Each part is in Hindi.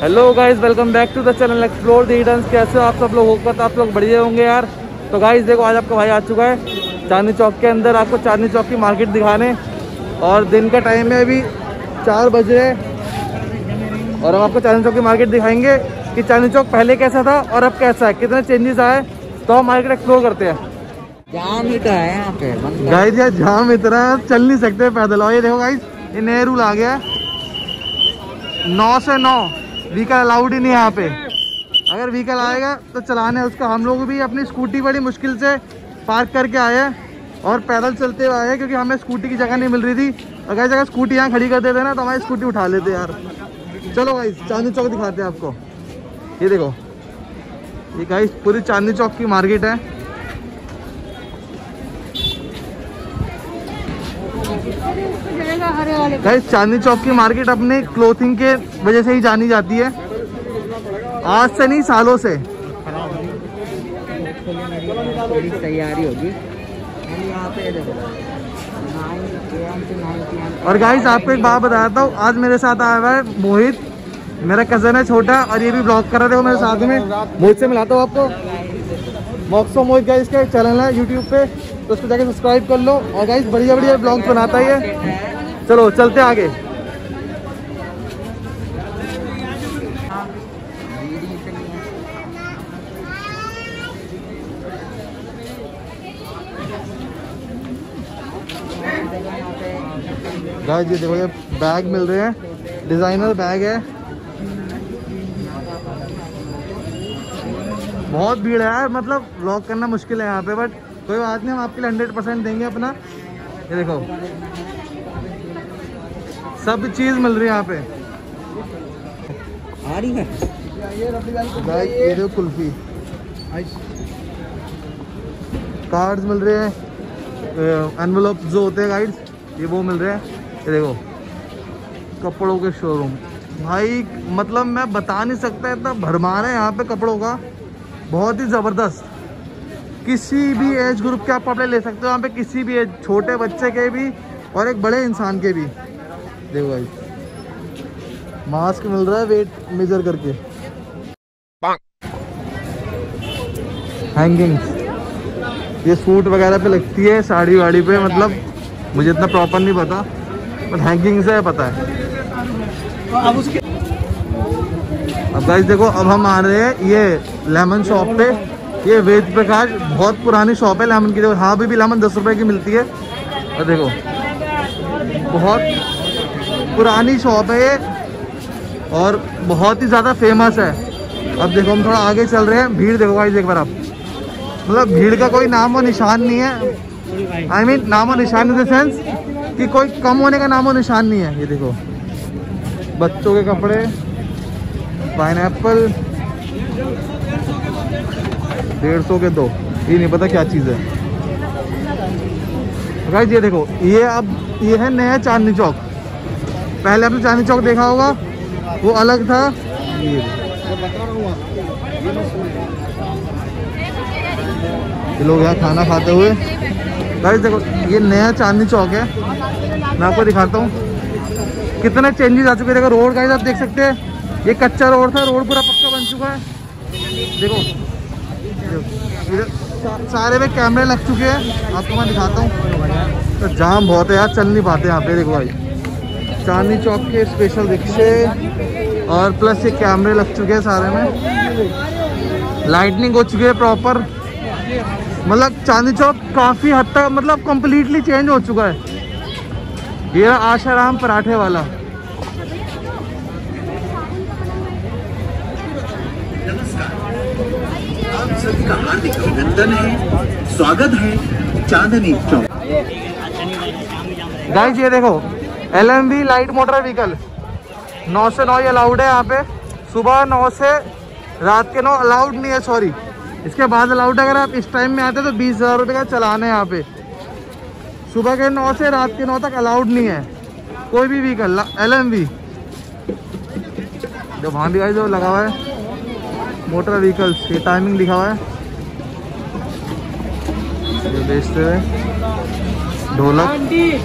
Hello guys, welcome back to the channel explore the hidden. कैसे हो आप सब लोग? होगा तो आप लोग बढ़िया होंगे यार। तो गाइस देखो, आज आपका भाई आ चुका है चांदनी चौक के अंदर, आपको चांदनी चौक की मार्केट दिखाने। और दिन का टाइम है, अभी 4 बज रहे हैं और हम आपको चांदनी चौक की मार्केट दिखाएंगे कि चांदनी चौक पहले कैसा था और अब कैसा है, कितने चेंजेस आए। तो हम मार्केट एक्सप्लोर करते हैं। जाम ही तो है यहाँ पे गाइस यार, जाम इतना चल नहीं सकते पैदल। और ये देखो गाइस, ये नया रूल आ गया है, 9 से 9 व्हीकल अलाउड ही नहीं है यहाँ पे। अगर व्हीकल आएगा तो चलाने उसका। हम लोग भी अपनी स्कूटी बड़ी मुश्किल से पार्क करके आए हैं और पैदल चलते हुए आए हैं, क्योंकि हमें स्कूटी की जगह नहीं मिल रही थी। अगर जगह स्कूटी यहाँ खड़ी कर देते ना तो हमारी स्कूटी उठा लेते यार। चलो गाइस, चांदनी चौक दिखाते हैं आपको। ये देखो, ये गाइस पूरी चांदनी चौक की मार्केट है। गाइस चांदनी चौक की मार्केट अपने क्लोथिंग के वजह से ही जानी जाती है, आज से नहीं सालों से। थोड़ी तैयारी होगी यहाँ पे देखो। और गाइस आपको एक बात बताता हूँ, आज मेरे साथ आया हुआ है मोहित, मेरा कजन है छोटा, और ये भी ब्लॉग कर रहे थे मेरे साथ में। मोहित से मिलाता हूँ आपको, मॉक्सो मोहित गाइस का चैनल है यूट्यूब पे, तो उसको जाके सब्सक्राइब कर लो। और गाइस बढ़िया बढ़िया ब्लॉग्स बनाता है। चलो चलते आगे। गाइस ये देखो, ये बैग मिल रहे हैं, डिजाइनर बैग है। बहुत भीड़ है यार, मतलब व्लॉग करना मुश्किल है यहाँ पे, बट कोई बात नहीं, हम आपके लिए 100% देंगे अपना। ये देखो, सब चीज मिल रही है यहाँ पे। आ रही है गाइस ये देखो, कुल्फी, कार्ड्स मिल रहे हैं, एनवेलप जो होते हैं गाइस, ये वो मिल रहे हैं। ये देखो, कपड़ों के शोरूम भाई, मतलब मैं बता नहीं सकता, इतना भरमार है यहाँ पे कपड़ों का, बहुत ही ज़बरदस्त। किसी भी एज ग्रुप के आप कपड़े ले सकते हो यहाँ पे, किसी भी एज, छोटे बच्चे के भी और एक बड़े इंसान के भी। देखो भाई, मास्क मिल रहा है वेट मेजर करके। हैंगिंग्स, ये सूट वगैरह पे लगती है, साड़ी वाड़ी पे, मतलब मुझे इतना प्रॉपर नहीं पता, बट हैंगिंग्स है पता है। अब गाइस देखो, अब हम आ रहे हैं ये लेमन शॉप पे। ये वेद प्रकाश, बहुत पुरानी शॉप है लेमन की। देखो, हाँ भी लेमन 10 रुपए की मिलती है। और देखो, बहुत पुरानी शॉप है ये और बहुत ही ज़्यादा फेमस है। अब देखो, हम थोड़ा आगे चल रहे हैं। भीड़ देखो गाइस एक बार आप, मतलब भीड़ का कोई नामो निशान नहीं है। आई मीन नामो निशान इन द सेंस कि कोई कम होने का नामो निशान नहीं है। ये देखो, बच्चों के कपड़े, पाइनएप्पल 150 के 2, ये नहीं पता क्या चीज़ है गाइस। ये देखो, ये अब ये है नया चांदनी चौक। पहले आपने चांदनी चौक देखा होगा, वो अलग था। ये लोग यहाँ खाना खाते हुए। गाइस देखो, ये नया चांदनी चौक है, मैं आपको दिखाता हूँ कितने चेंजेस आ चुके हैं। देखो रोड गाइस आप देख सकते हैं, ये कच्चा रोड था, रोड पूरा पक्का बन चुका है। देखो सारे में कैमरे लग चुके हैं, आपको मैं दिखाता हूँ। तो जाम बहुत है यार, चल नहीं पाते यहाँ पे। देखो भाई, चांदनी चौक के स्पेशल रिक्शे और प्लस ये कैमरे लग चुके हैं सारे में, लाइटनिंग हो चुकी है प्रॉपर। मतलब चांदनी चौक काफ़ी हद तक, मतलब कम्प्लीटली चेंज हो चुका है। ये आशाराम पराठे वाला। आप सभी का हार्दिक अभिनंदन है, स्वागत है चांदनी चौक। गाइस ये देखो, LMV लाइट मोटर व्हीकल 9 से 9 अलाउड है यहाँ पे। सुबह 9 से रात के 9 अलाउड नहीं है, सॉरी, इसके बाद अलाउड है। अगर आप इस टाइम में आते तो 20,000 रुपये का चलान है यहाँ पे। सुबह के 9 से रात के 9 तक अलाउड नहीं है कोई भी व्हीकल LMV। जो वहाँ भी गाइस जो लगा हुआ है मोटर व्हीकल्स, ये टाइमिंग लिखा हुआ है। ये बेचते हुए ढोलक।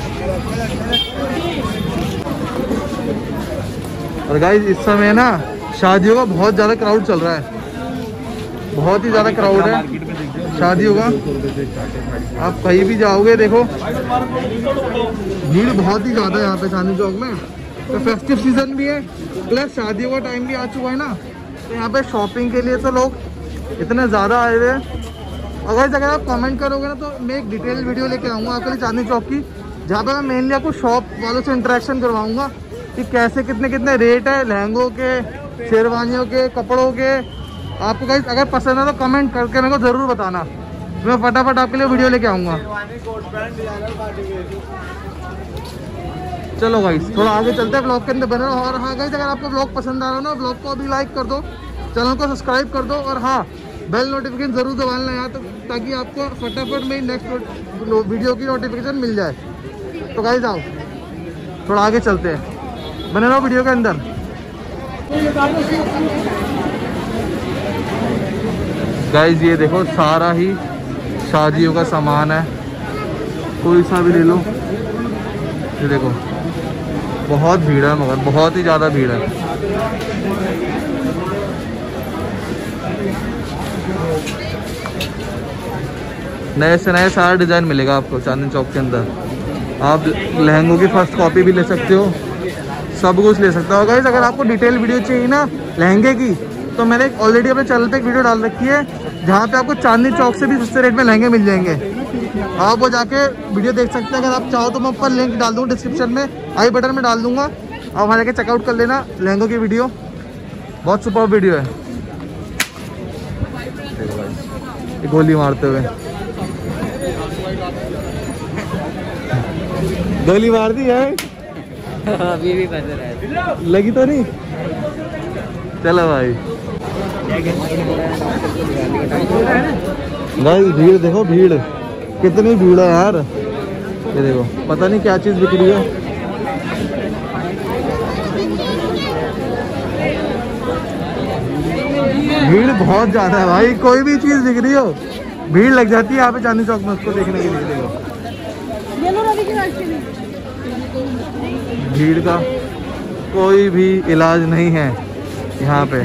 और गाइस इस समय ना शादियों का बहुत ज़्यादा क्राउड चल रहा है, बहुत ही ज़्यादा क्राउड है शादियों का। आप कहीं भी जाओगे देखो भीड़ बहुत ही ज़्यादा है यहाँ पे चांदनी चौक में। तो फेस्टिव सीजन भी है प्लस शादियों का टाइम भी आ चुका है ना, तो यहाँ पे शॉपिंग के लिए तो लोग इतने ज़्यादा आए हुए हैं। अगर आप कमेंट करोगे ना तो मैं एक डिटेल वीडियो लेके आऊँगा आपके लिए चांदनी चौक की, जहाँ पे मैं मेनली आपको शॉप वालों से इंटरेक्शन करवाऊँगा कि कैसे कितने रेट है लहंगों के, शेरवानियों के, कपड़ों के। आपको गाइस अगर पसंद है तो कमेंट करके मेरे को ज़रूर बताना, मैं फटाफट आपके लिए वीडियो लेके आऊँगा। चलो गाइस थोड़ा आगे चलते हैं, ब्लॉग के अंदर बने रहो। और हाँ गाइस अगर आपको ब्लॉग पसंद आ रहा हो ना, ब्लॉग को अभी लाइक कर दो, चैनल को सब्सक्राइब कर दो और हाँ बेल नोटिफिकेशन ज़रूर दबाना यार, ताकि आपको फटाफट में नेक्स्ट वीडियो की नोटिफिकेशन मिल जाए। तो गाइस आओ थोड़ा आगे चलते हैं, बने रहो वीडियो के अंदर। गाइस ये देखो सारा ही शादियों का सामान है, कोई सा भी ले लो। ये देखो बहुत भीड़ है, मगर बहुत ही ज़्यादा भीड़ है। नए से नए सारा डिज़ाइन मिलेगा आपको चांदनी चौक के अंदर। आप लहंगों की फर्स्ट कॉपी भी ले सकते हो, सब कुछ ले सकते हो। गाइस अगर आपको डिटेल वीडियो चाहिए ना लहंगे की, तो मैंने ऑलरेडी अपने चैनल पे एक वीडियो डाल रखी है, जहाँ पे आपको चांदनी चौक से भी सस्ते रेट में लहंगे मिल जाएंगे। आप वो जाके वीडियो देख सकते हैं। अगर आप चाहो तो मैं ऊपर लिंक डाल दूँगा डिस्क्रिप्शन में, आई बटन में डाल दूँगा, आप वहाँ जाके चेकआउट कर लेना लहंगों की वीडियो, बहुत सुपर वीडियो है। गोली मारते हुए गोली मार दी है अभी भी बज रहा है, लगी तो नहीं? चलो भाई भाई भीड़ देखो, भीड़ कितनी भीड़ है यार। ये देखो पता नहीं क्या चीज़ बिक रही है। भीड़ बहुत ज़्यादा है भाई, कोई भी चीज़ बिक रही हो भीड़ लग जाती है यहाँ पे चांदनी चौक में उसको देखने के लिए। देखो भीड़ का कोई भी इलाज नहीं है यहाँ पे।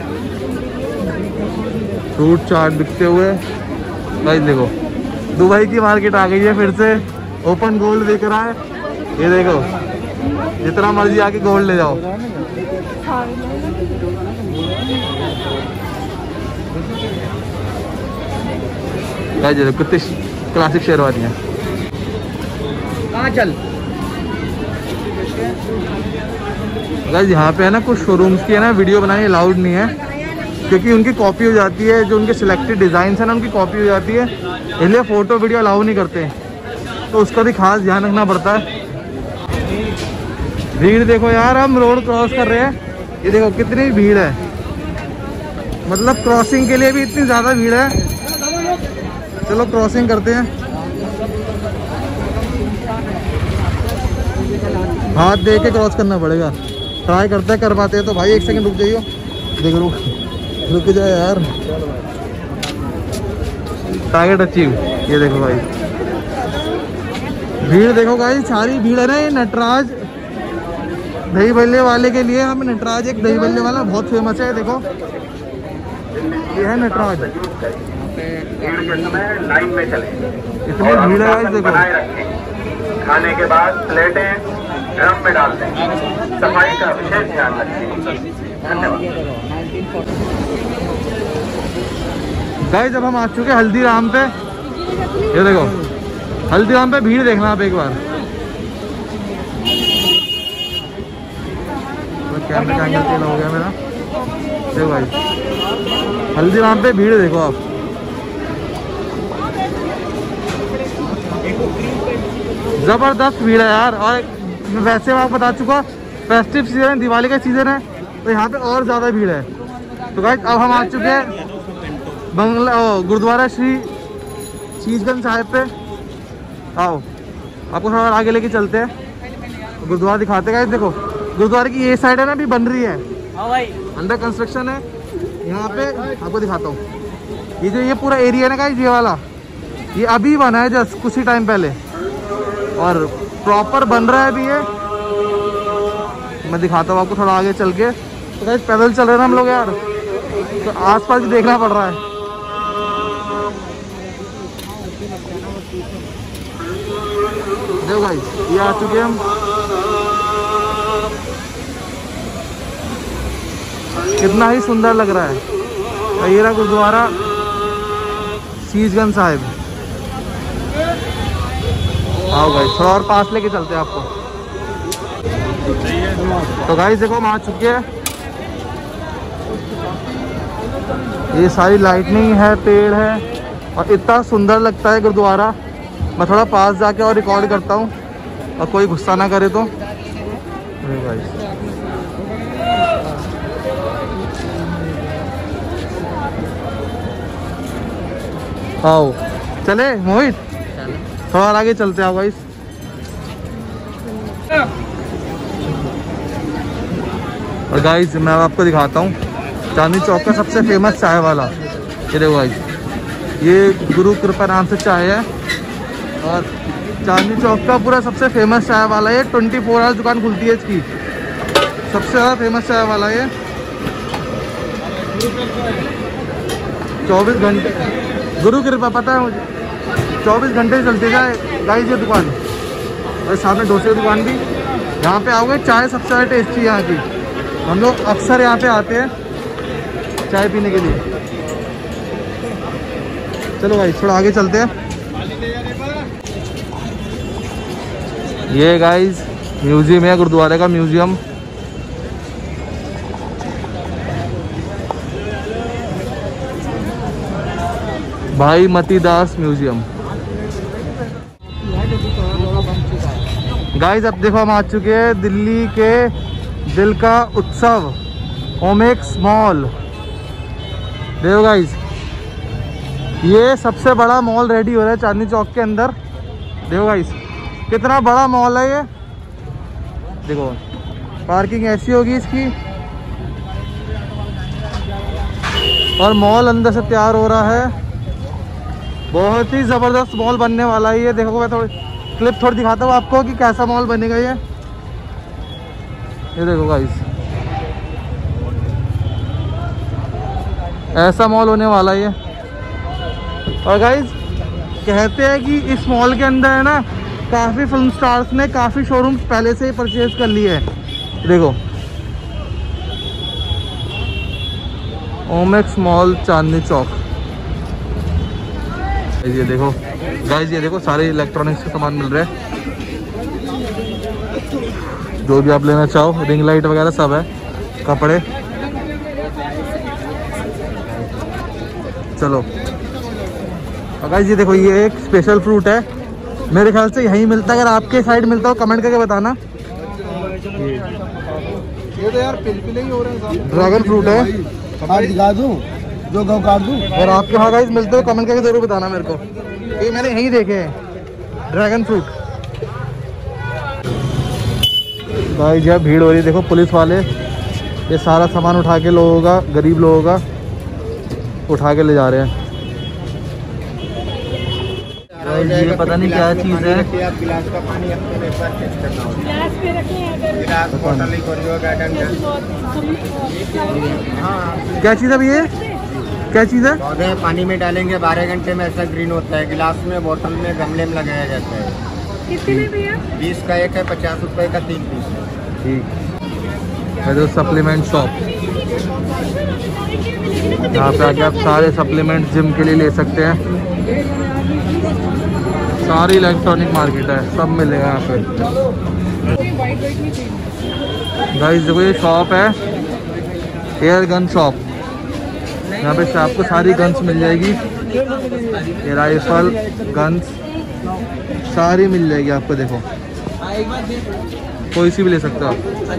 फ्रूट चाट बिकते हुए भाई, देखो दुबई की मार्केट आ गई है फिर से, ओपन गोल्ड बिक रहा है। ये देखो जितना मर्जी आके गोल्ड ले जाओ। भाई देखो कितनी क्लासिक शेरवानी है। कहाँ चल गाइस यहाँ पे है ना कुछ शोरूम्स की है ना वीडियो बनानी अलाउड नहीं है, क्योंकि उनकी कॉपी हो जाती है, जो उनके सिलेक्टेड डिज़ाइन है ना उनकी कॉपी हो जाती है, इसलिए फ़ोटो वीडियो अलाउ नहीं करते, तो उसका भी खास ध्यान रखना पड़ता है। भीड़ देखो यार, हम रोड क्रॉस कर रहे हैं, ये देखो कितनी भीड़ है, मतलब क्रॉसिंग के लिए भी इतनी ज़्यादा भीड़ है। चलो क्रॉसिंग करते हैं, हाथ दे के क्रॉस करना पड़ेगा, ट्राई करते हैं कर पाते हैं तो। भाई एक सेकंड रुक जाइयो, देखो रुक जाए यार। Target achieve. ये देखो भाई भीड़ देखो भाई, सारी भीड़ है ना। ये नटराज दही बल्ले वाले के लिए, हमें नटराज एक दही बल्ले वाला बहुत फेमस है। देखो ये है नटराज। लाइन में चले, इतनी भीड़ है भाई देखो। खाने के बाद प्लेटें ड्रम में डाल दें, सफाई का विशेष ध्यान रखें। धन्यवाद। गाइस जब हम आ चुके हल्दीराम पे, ये देखो हल्दीराम पे भीड़ देखना आप एक बार। कैमरे का एंगल तेल हो गया मेरा। देखो भाई हल्दीराम पे भीड़ देखो आप, जबरदस्त भीड़ है यार। और वैसे मैं आपको बता चुका फेस्टिव सीजन है, दिवाली का सीजन है, तो यहाँ पे और ज़्यादा भीड़ है। तो गाइस अब हम आ चुके हैं बंगला गुरुद्वारा श्री शीशगंज साहिब पे। आओ आपको थोड़ा आगे लेके चलते हैं, गुरुद्वारा दिखाते हैं। देखो गुरुद्वारे की ये साइड है ना, अभी बन रही है, अंडर कंस्ट्रक्शन है। यहाँ पे आपको दिखाता हूँ, ये जो ये पूरा एरिया है ना गाइस, ये वाला ये अभी बना है जस्ट कुछ ही टाइम पहले, और प्रॉपर बन रहा है अभी ये। मैं दिखाता हूँ आपको थोड़ा आगे चल के। तो गाइस पैदल चल रहे हैं ना हम लोग यार, तो आसपास भी देखना पड़ रहा है। देखो गाइस ये आ चुके हैं हम। कितना ही सुंदर लग रहा है। ये रहा गुरुद्वारा शीशगंज साहिब। आओ गाइस थोड़ा और पास लेके चलते हैं आपको। तो गाइस देखो हम आ चुके हैं। ये सारी लाइटनिंग है, पेड़ है और इतना सुंदर लगता है गुरुद्वारा। मैं थोड़ा पास जाके और रिकॉर्ड करता हूँ और कोई गुस्सा ना करे तो। गाइस आओ चले मोहित, थोड़ा और आगे चलते हैं गाइस। और गाइस मैं आपको दिखाता हूँ चांदनी चौक का सबसे फेमस चाय वाला। ये देखो गाइस, ये गुरु कृपा नाम से चाय है और चांदनी चौक का पूरा सबसे फेमस चाय वाला है। 24 आवर्स दुकान खुलती है इसकी, सबसे ज़्यादा फेमस चाय वाला है। 24 घंटे गुरु कृपा, पता है मुझे, 24 घंटे चलती है गाइस ये दुकान। और सामने डोसे की दुकान भी। यहाँ पे आओगे चाय सबसे ज़्यादा टेस्टी है यहाँ की। हम लोग अक्सर यहाँ पे आते हैं चाय पीने के लिए। चलो भाई थोड़ा आगे चलते हैं। ये गाइस म्यूजियम है, गुरुद्वारे का म्यूजियम। भाई मतीदास म्यूजियम। गाइस अब देखो हम आ चुके हैं दिल्ली के दिल का उत्सव ओमेक्स मॉल। देखो गाइस ये सबसे बड़ा मॉल रेडी हो रहा है चांदनी चौक के अंदर। देखो गाइस कितना बड़ा मॉल है ये। देखो पार्किंग ऐसी होगी इसकी और मॉल अंदर से तैयार हो रहा है। बहुत ही ज़बरदस्त मॉल बनने वाला है ये। देखो मैं थोड़ी क्लिप थोड़ी दिखाता हूँ आपको कि कैसा मॉल बनेगा ये। ये देखो गाइस ऐसा मॉल होने वाला है ये। और गाइस कहते हैं कि इस मॉल के अंदर है ना काफ़ी फिल्म स्टार्स ने काफ़ी शोरूम्स पहले से ही परचेज कर लिए हैं। देखो ओमेक्स मॉल चांदनी चौक। ये देखो गाइस, ये देखो सारे इलेक्ट्रॉनिक्स के सामान मिल रहे हैं, जो भी आप लेना चाहो। रिंग लाइट वगैरह सब है, कपड़े। चलो गाइस ये देखो ये एक स्पेशल फ्रूट है, मेरे ख्याल से यहीं मिलता है। अगर आपके साइड मिलता हो कमेंट करके बताना। ये तो यार पिलपिले ही हो रहे हैं। ड्रैगन फ्रूट है, दिखा दूं जो गाँव काट दूं। और आपके वहाँ गाइस मिलते हो कमेंट करके जरूर बताना मेरे को। ये मैंने यहीं देखे हैं ड्रैगन फ्रूट। गाइस यार भीड़ हो रही है, देखो पुलिस वाले ये सारा सामान उठा के लोगों का, गरीब लोगों का उठा के ले जा रहे हैं। ये पता नहीं क्या चीज़ है। गिलास का पानी अपने एक बार टेस्ट करना होगा। गिलास पे रखें गिलास बोतल ही करियो गार्डन में। हां क्या चीज़ है ये? क्या चीज़ है? पौधे पानी में डालेंगे 12 घंटे में ऐसा ग्रीन होता है। गिलास में, बोतल में, गमले में लगाया जाता है। कितने में भैया? 20 का एक है, 50 रुपए का 3 पीस है। ठीक है। जो सप्लीमेंट शॉप, यहाँ पे आके आप सारे सप्लीमेंट जिम के लिए ले सकते हैं। सारी इलेक्ट्रॉनिक मार्केट है, सब मिलेगा यहाँ पे। गाइस देखो ये शॉप है एयर गन शॉप। यहाँ पे आपको सारी गन्स मिल जाएगी। ये राइफल, गन्स सारी मिल जाएगी आपको। देखो कोई सी भी ले सकते हो आप।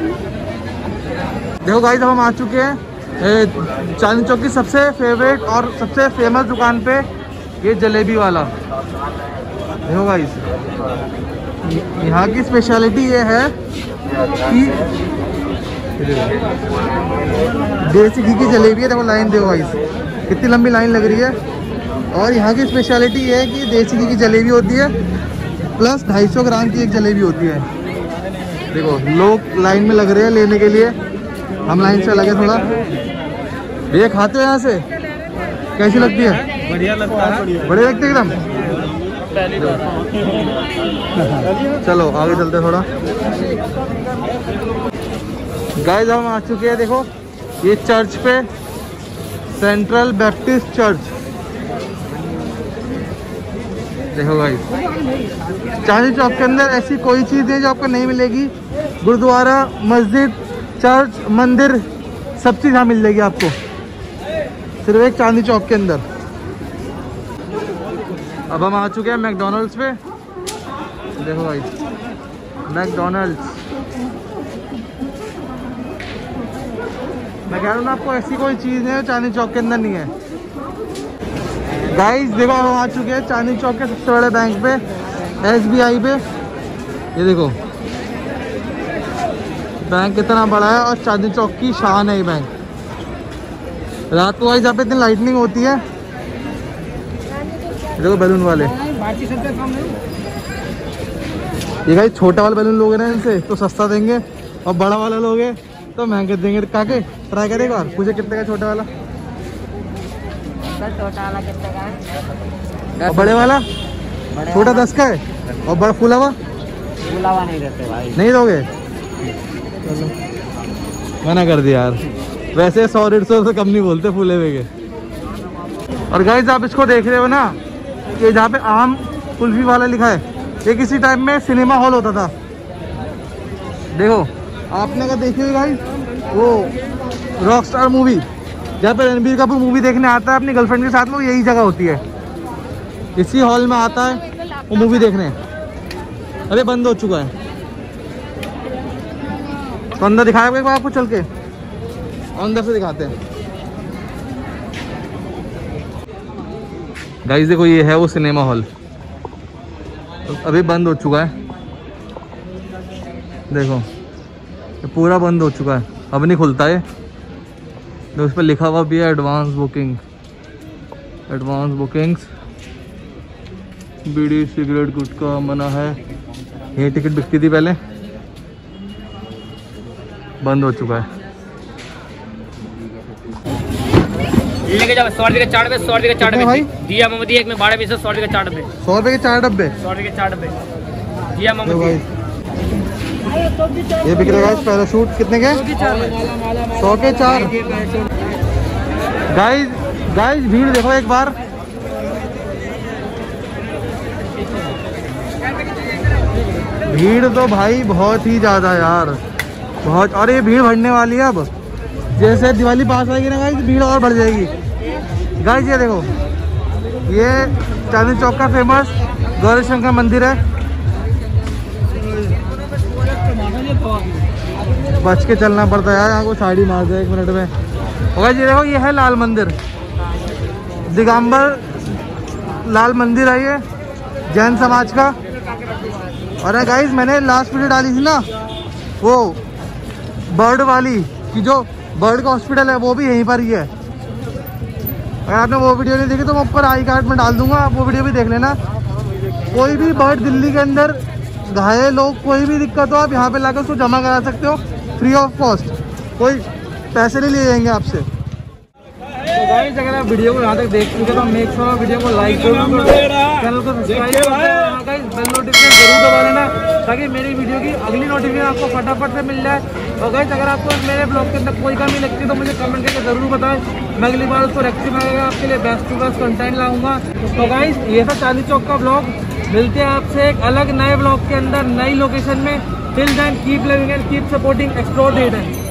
देखो गाइस अब हम आ चुके हैं चांदनी चौक की सबसे फेवरेट और सबसे फेमस दुकान पे, ये जलेबी वाला। देखो गाइस यहाँ की स्पेशलिटी ये है कि देसी घी की जलेबी है। देखो लाइन देखो गाइस कितनी लंबी लाइन लग रही है। और यहाँ की स्पेशलिटी ये है कि देसी घी की जलेबी होती है प्लस 250 ग्राम की एक जलेबी होती है। देखो लोग लाइन में लग रहे हैं लेने के लिए। हम लाइन से लगे थोड़ा। भैया खाते हो यहाँ से, कैसी लगती है? बढ़िया लगता है, बढ़िया लगती है एकदम। चलो आगे चलते थोड़ा। गाइस हम आ चुके हैं, देखो ये चर्च पे, सेंट्रल बैप्टिस्ट चर्च। देखो गाइस, चांदनी चौक के अंदर ऐसी कोई चीज़ है जो आपको नहीं मिलेगी। गुरुद्वारा, मस्जिद, चर्च, मंदिर, सब चीज़ यहाँ मिल जाएगी आपको, सिर्फ एक चांदनी चौक के अंदर। अब हम आ चुके हैं मैकडॉनल्ड्स पे। देखो भाई, मैकडॉनल्ड्स। मैं कह रहा हूँ ना आपको, ऐसी कोई चीज़ है चांदनी चौक के अंदर नहीं है। गाइस देखो हम आ चुके हैं चांदनी चौक के सबसे बड़े बैंक पे, SBI पे। ये देखो बैंक कितना बड़ा है और चांदनी चौक की शान है ये बैंक। रात को गाइस यहाँ पे इतनी लाइटनिंग होती है। देखो बैलून वाले, ये गाइस छोटा वाला बैलून लोगे ना इनसे तो सस्ता देंगे, और बड़ा वाला लोगे तो महंगे देंगे। काके ट्राई करें एक बार, पूछे कितने का छोटा वाला? छोटा वाला कितने का है? और बड़े वाला? छोटा 10 का है, और बड़ा फूला हुआ? फूला हुआ नहीं देते भाई। नहीं दोगे? चलो मना कर दिया यार। वैसे 100-150 से कम नहीं बोलते फूले हुए के। और गाइस आप इसको देख रहे हो ना, ये जहाँ पे आम कुल्फी वाला लिखा है, ये किसी टाइम में सिनेमा हॉल होता था। देखो आपने अगर देखी होगी गाइस, वो रॉकस्टार मूवी, जहाँ पे रणबीर कपूर मूवी देखने आता है अपनी गर्लफ्रेंड के साथ में, वो यही जगह होती है, इसी हॉल में आता है वो मूवी देखने। अरे बंद हो चुका है, तो अंदर दिखाएगा एक बार आपको चल के, अंदर से दिखाते हैं। गाइस देखो ये है वो सिनेमा हॉल, अभी बंद हो चुका है। देखो ये पूरा बंद हो चुका है, अब नहीं खुलता है। तो उस पर लिखा हुआ भी है एडवांस बुकिंग, एडवांस बुकिंग्स। बीड़ी सिगरेट गुटखा मना है। ये टिकट बिकती थी पहले, बंद हो चुका है। लेके जाओ 100 रुपये के 4 डब्बे, 100 रुपये के 4 डब्बे दिया मोमबत्ती एक में 12 पीस, 100 रुपये के 4 डब्बे। 100 रुपये के 4 डब्बे, 100 रुपये के 4 डब्बे दिया मोमबत्ती। ये बिक रहा है पैराशूट, कितने के? 100 के 4। गाइस भीड़ देखो एक बार, भीड़ तो भाई बहुत ही ज्यादा यार, बहुत। और ये भीड़ बढ़ने वाली है अब, जैसे दिवाली पास आएगी ना गाइस, भीड़ और बढ़ जाएगी। गाइस ये देखो, ये चांदनी चौक का फेमस गौरी शंकर मंदिर है। बच के चलना पड़ता है यार, यहाँ को साइड ही मार दे 1 मिनट में। और गाइस ये देखो, ये है लाल मंदिर, दिगंबर लाल मंदिर है ये, जैन समाज का। और गाइस मैंने लास्ट वीडियो डाली थी ना वो बर्ड वाली, कि जो बर्ड का हॉस्पिटल है वो भी यहीं पर ही है। अगर आपने वो वीडियो नहीं देखी तो मैं ऊपर आई कार्ड में डाल दूंगा, आप वो वीडियो भी देख लेना। कोई भी बर्ड दिल्ली के अंदर घायल हो, कोई भी दिक्कत हो, आप यहाँ पे लाकर उसको जमा करा सकते हो फ्री ऑफ कॉस्ट, कोई पैसे नहीं लिए जाएंगे आपसे। तो गाइस अगर आप वीडियो को यहाँ तक देख चुके तो मेक श्योर वीडियो को लाइक करो, चैनल को सब्सक्राइब करो, गाइस बेल नोटिफिकेशन जरूर दबा लेना ताकि मेरी वीडियो की अगली नोटिफिकेशन आपको फटाफट से मिल जाए। और गाइस अगर आपको मेरे ब्लॉग के अंदर कोई कमी लगती है तो मुझे कमेंट करके जरूर बताएं, मैं अगली बार उसको रेक्टिफाई करके आपके लिए बेस्ट टू बेस्ट कंटेंट लाऊंगा। तो गाइस ये था चांदनी चौक का ब्लॉग, मिलते हैं आपसे एक अलग नए ब्लॉग के अंदर नई लोकेशन में। Till then keep living and keep supporting explore date.